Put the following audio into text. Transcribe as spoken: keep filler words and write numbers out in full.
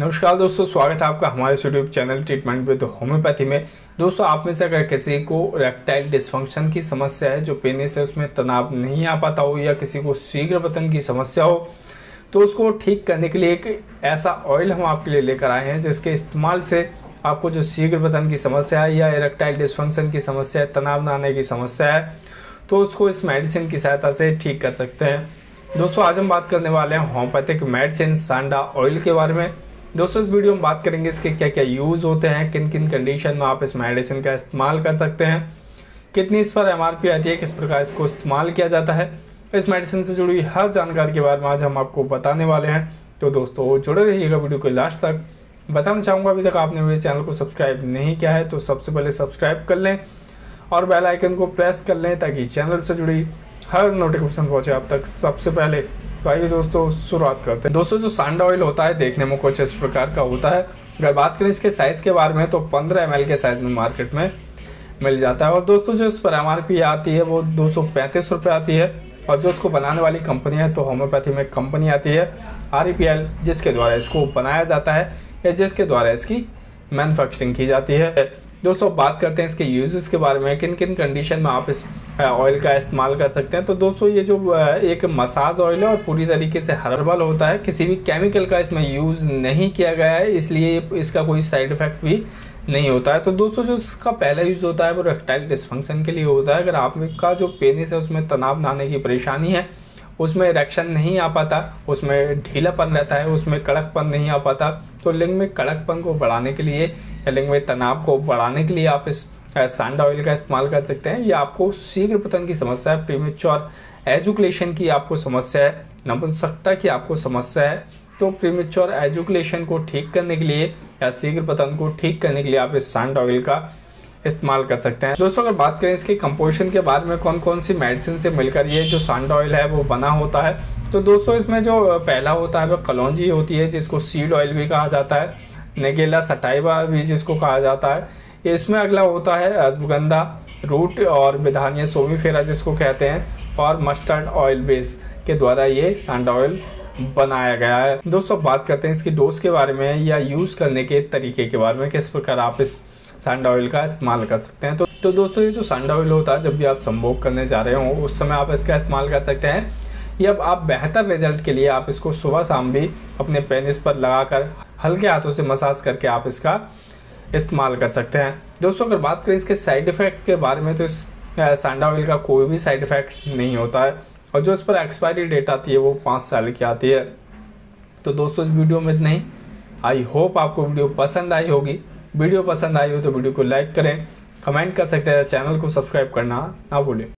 नमस्कार दोस्तों, स्वागत है आपका हमारे YouTube channel treatment with homoeopathy में। दोस्तों, आप में से अगर किसी को इरेक्टाइल डिस्फंक्शन की समस्या है, जो पेनिस है उसमें तनाव नहीं आ पाता हो, या किसी को शीघ्र पतन की समस्या हो, तो उसको ठीक करने के लिए एक ऐसा ऑयल हम आपके लिए लेकर आए हैं जिसके इस्तेमाल से आपको जो शीघ्र पतन की समस्या है या इरेक्टाइल डिस्फंक्शन की समस्या है, तनाव न आने की समस्या है, तो उसको इस मेडिसिन की सहायता से ठीक कर सकते हैं। दोस्तों, आज हम बात करने वाले हैं होम्योपैथिक मेडिसिन सांडा ऑयल के बारे में। दोस्तों, इस वीडियो में बात करेंगे इसके क्या क्या यूज़ होते हैं, किन किन कंडीशन में आप इस मेडिसिन का इस्तेमाल कर सकते हैं, कितनी इस पर एमआरपी आती है, किस प्रकार इसको इस्तेमाल किया जाता है। इस मेडिसिन से जुड़ी हर जानकारी के बारे में आज हम आपको बताने वाले हैं। तो दोस्तों, जुड़े रहिएगा वीडियो के लास्ट तक। बताना चाहूँगा, अभी तक आपने मेरे चैनल को सब्सक्राइब नहीं किया है तो सबसे पहले सब्सक्राइब कर लें और बेल आइकन को प्रेस कर लें ताकि चैनल से जुड़ी हर नोटिफिकेशन पहुँचे आप तक सबसे पहले। तो आइए दोस्तों, शुरुआत करते हैं। दोस्तों, जो सांडा ऑयल होता है देखने में कुछ इस प्रकार का होता है। अगर बात करें इसके साइज़ के बारे में तो पंद्रह एम एल के साइज़ में मार्केट में मिल जाता है। और दोस्तों, जो इस पर एम आर पी आती है वो दो सौ पैंतीस रुपये आती है। और जो इसको बनाने वाली कंपनी है तो होम्योपैथी में कंपनी आती है आर ई पी एल, जिसके द्वारा इसको बनाया जाता है या जिसके द्वारा इसकी मैन्युफैक्चरिंग की जाती है। दोस्तों, बात करते हैं इसके यूजेस के बारे में, किन किन कंडीशन में आप इस ऑयल का इस्तेमाल कर सकते हैं। तो दोस्तों, ये जो एक मसाज ऑयल है और पूरी तरीके से हर्बल होता है, किसी भी केमिकल का इसमें यूज़ नहीं किया गया है, इसलिए इसका कोई साइड इफेक्ट भी नहीं होता है। तो दोस्तों, जो इसका पहला यूज़ होता है वो इरेक्टाइल डिस्फंक्शन के लिए होता है। अगर आपका जो पेनिस है उसमें तनाव न आने की परेशानी है, उसमें इरेक्शन नहीं आ पाता, उसमें ढीलापन रहता है, उसमें कड़कपन नहीं आ पाता, तो लिंग में कड़कपन को बढ़ाने के लिए या लिंग में तनाव को बढ़ाने के लिए आप इस सांडा ऑयल का इस्तेमाल कर सकते हैं। या आपको शीघ्र पतन की समस्या है, प्रीमेच्योर एजुकेशन की आपको समस्या है, नपुंसकता की आपको समस्या है, तो प्रीमेच्योर एजुकेशन को ठीक करने के लिए या शीघ्र पतन को ठीक करने के लिए आप इस सांडा ऑयल का इस्तेमाल कर सकते हैं। दोस्तों, अगर बात करें इसकी कंपोजिशन के बारे में, कौन कौन सी मेडिसिन से मिलकर ये जो सांडा ऑयल है वो बना होता है, तो दोस्तों इसमें जो पहला होता है वो कलौंजी होती है, जिसको सीड ऑयल भी कहा जाता है, नेगेला सटाइवा भी जिसको कहा जाता है। इसमें अगला होता है अश्वगंधा रूट और विधानिया सोमीफेरा जिसको कहते हैं, और मस्टर्ड ऑयल बेस के द्वारा ये सांडा ऑयल बनाया गया है। दोस्तों, बात करते हैं इसकी डोज के बारे में या यूज़ करने के तरीके के बारे में, किस प्रकार आप इस सांडा ऑयल का इस्तेमाल कर सकते हैं। तो, तो दोस्तों, ये जो सांडा ऑयल होता है, जब भी आप संभोग करने जा रहे हो उस समय आप इसका इस्तेमाल कर सकते हैं। या अब आप बेहतर रिजल्ट के लिए आप इसको सुबह शाम भी अपने पेनिस पर लगाकर हल्के हाथों से मसाज करके आप इसका इस्तेमाल कर सकते हैं। दोस्तों, अगर बात करें इसके साइड इफ़ेक्ट के बारे में तो इस सांडा ऑयल का कोई भी साइड इफ़ेक्ट नहीं होता है। और जो इस पर एक्सपायरी डेट आती है वो पाँच साल की आती है। तो दोस्तों, इस वीडियो में इतना ही। आई होप आपको वीडियो पसंद आई होगी। वीडियो पसंद आई हो तो वीडियो को लाइक करें, कमेंट कर सकते हैं, चैनल को सब्सक्राइब करना ना भूलें।